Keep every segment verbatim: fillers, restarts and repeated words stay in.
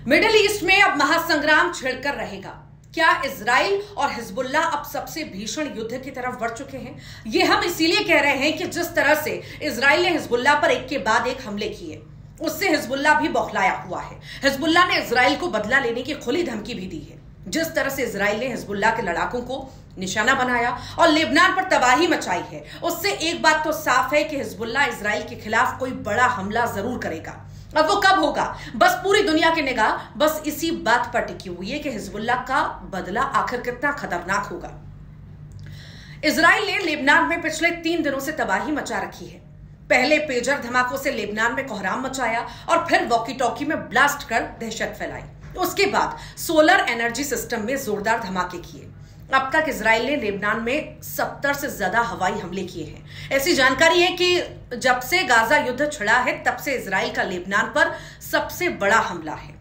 Middle east में अब महासंग्राम छिड़कर रहेगा। क्या इजराइल और हिजबुल्ला अब सबसे भीषण युद्ध की तरफ बढ़ चुके हैं? ये हम इसीलिए कह रहे हैं कि जिस तरह से इजराइल ने हिजबुल्ला पर एक के बाद एक हमले किए, उससे हिजबुल्ला भी बौखलाया हुआ है। हिजबुल्ला ने इजराइल को बदला लेने की खुली धमकी भी दी है। जिस तरह से इजराइल ने हिजबुल्ला के लड़ाकों को निशाना बनाया और लेबनान पर तबाही मचाई है, उससे एक बात तो साफ है कि हिजबुल्ला इजराइल के खिलाफ कोई बड़ा हमला जरूर करेगा। अब वो कब होगा, बस पूरी दुनिया की निगाह बस इसी बात पर टिकी हुई है कि हिजबुल्ला का बदला आखिर कितना खतरनाक होगा। इजराइल ने लेबनान में पिछले तीन दिनों से तबाही मचा रखी है। पहले पेजर धमाकों से लेबनान में कोहराम मचाया और फिर वॉकी टॉकी में ब्लास्ट कर दहशत फैलाई। उसके बाद सोलर एनर्जी सिस्टम में जोरदार धमाके किए। अब तक इजराइल ने लेबनान में सत्तर से ज्यादा हवाई हमले किए हैं। ऐसी जानकारी है कि जब से गाजा युद्ध छिड़ा है, तब से इजराइल का लेबनान पर सबसे बड़ा हमला है।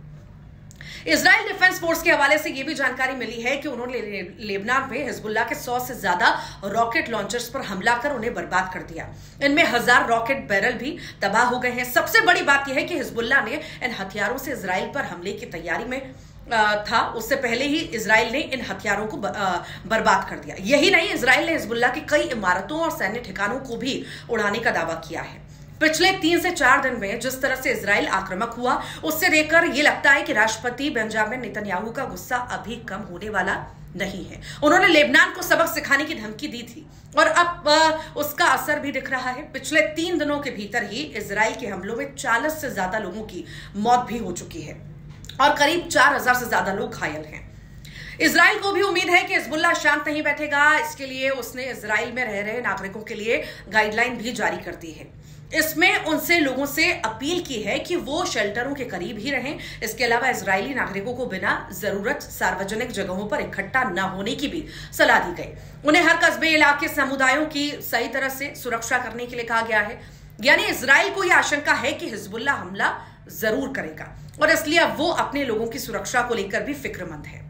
इजराइल डिफेंस फोर्स के हवाले से यह भी जानकारी मिली है कि उन्होंने ले, लेबनान में हिजबुल्ला के सौ से ज्यादा रॉकेट लॉन्चर्स पर हमला कर उन्हें बर्बाद कर दिया। इनमें हजार रॉकेट बैरल भी तबाह हो गए हैं। सबसे बड़ी बात यह है कि हिजबुल्ला ने इन हथियारों से इजराइल पर हमले की तैयारी में था। उससे पहले ही इजराइल ने इन हथियारों को बर्बाद कर दिया। यही नहीं, इजराइल ने हिजबुल्ला की कई इमारतों और सैन्य ठिकानों को भी उड़ाने का दावा किया है। पिछले तीन से चार दिन में जिस तरह से इजराइल आक्रामक हुआ, उससे देखकर यह लगता है कि राष्ट्रपति बेंजामिन नेतन्याहू का गुस्सा अभी कम होने वाला नहीं है। उन्होंने लेबनान को सबक सिखाने की धमकी दी थी और अब उसका असर भी दिख रहा है। पिछले तीन दिनों के भीतर ही इजराइल के हमलों में चालीस से ज्यादा लोगों की मौत भी हो चुकी है और करीब चार हजार से ज्यादा लोग घायल हैं। इजराइल को भी उम्मीद है कि हिजबुल्ला शांत नहीं बैठेगा। इसके लिए उसने इजराइल में रह रहे नागरिकों के लिए गाइडलाइन भी जारी कर दी है। इसमें उनसे लोगों से अपील की है कि वो शेल्टरों के करीब ही रहें। इसके अलावा इजरायली नागरिकों को बिना जरूरत सार्वजनिक जगहों पर इकट्ठा न होने की भी सलाह दी गई। उन्हें हर कस्बे, इलाके, समुदायों की सही तरह से सुरक्षा करने के लिए कहा गया है। यानी इजराइल को यह आशंका है कि हिजबुल्ला हमला जरूर करेगा और इसलिए अब वो अपने लोगों की सुरक्षा को लेकर भी फिक्रमंद है।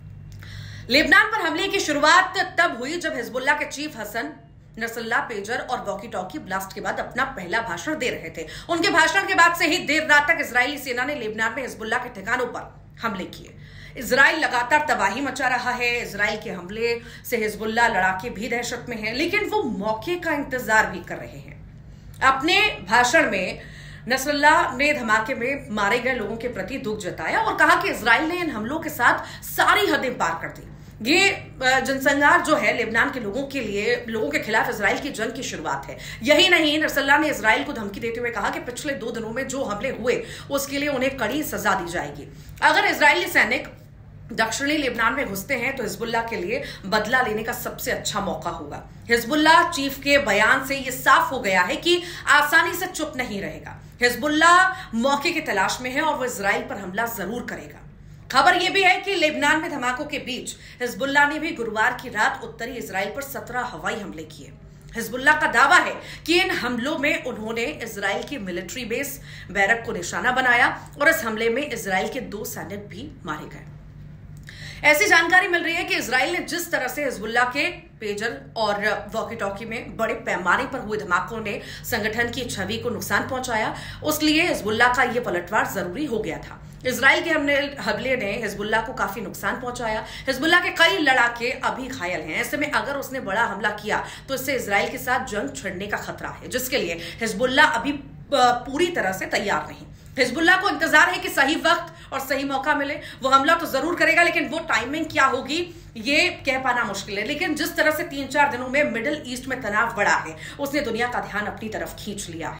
लेबनान पर हमले की शुरुआत तब हुई जब हिजबुल्ला के चीफ हसन नसरल्ला पेजर और वॉकी टॉकी ब्लास्ट के बाद अपना पहला भाषण दे रहे थे। उनके भाषण के बाद से ही देर रात तक इजरायली सेना ने लेबनान में हिजबुल्ला के ठिकानों पर हमले किए। इजराइल लगातार तबाही मचा रहा है। इजराइल के हमले से हिजबुल्ला लड़ाके भी दहशत में हैं, लेकिन वो मौके का इंतजार भी कर रहे हैं। अपने भाषण में नसरल्ला ने धमाके में मारे गए लोगों के प्रति दुख जताया और कहा कि इजराइल ने इन हमलों के साथ सारी हदें पार कर दी। ये जनसंहार जो है लेबनान के लोगों के लिए, लोगों के खिलाफ इजराइल की जंग की शुरुआत है। यही नहीं, नसरल्ला ने इजराइल को धमकी देते हुए कहा कि पिछले दो दिनों में जो हमले हुए उसके लिए उन्हें कड़ी सजा दी जाएगी। अगर इजरायली सैनिक दक्षिणी लेबनान में घुसते हैं तो हिजबुल्ला के लिए बदला लेने का सबसे अच्छा मौका होगा। हिजबुल्ला चीफ के बयान से यह साफ हो गया है कि आसानी से चुप नहीं रहेगा। हिजबुल्ला मौके की तलाश में है और वो इजराइल पर हमला जरूर करेगा। खबर यह भी है कि लेबनान में धमाकों के बीच हिजबुल्ला ने भी गुरुवार की रात उत्तरी इजराइल पर सत्रह हवाई हमले किए। हिजबुल्ला का दावा है कि इन हमलों में उन्होंने इजराइल की मिलिट्री बेस बैरक को निशाना बनाया और इस हमले में इजराइल के दो सैनिक भी मारे गए। ऐसी जानकारी मिल रही है कि इजराइल ने जिस तरह से हिजबुल्ला के पेजर और वॉकी टॉकी में बड़े पैमाने पर हुए धमाकों ने संगठन की छवि को नुकसान पहुंचाया, उसलिए हिजबुल्ला का यह पलटवार जरूरी हो गया था। इजराइल के हमले ने हिजबुल्ला को काफी नुकसान पहुंचाया। हिजबुल्ला के कई लड़ाके अभी घायल हैं। ऐसे में अगर उसने बड़ा हमला किया तो इससे इजराइल के साथ जंग छिड़ने का खतरा है, जिसके लिए हिजबुल्ला अभी पूरी तरह से तैयार नहीं। हिजबुल्ला को इंतजार है कि सही वक्त और सही मौका मिले। वो हमला तो जरूर करेगा, लेकिन वो टाइमिंग क्या होगी ये कह पाना मुश्किल है। लेकिन जिस तरह से तीन चार दिनों में मिडिल ईस्ट में तनाव बढ़ा है, उसने दुनिया का ध्यान अपनी तरफ खींच लिया है।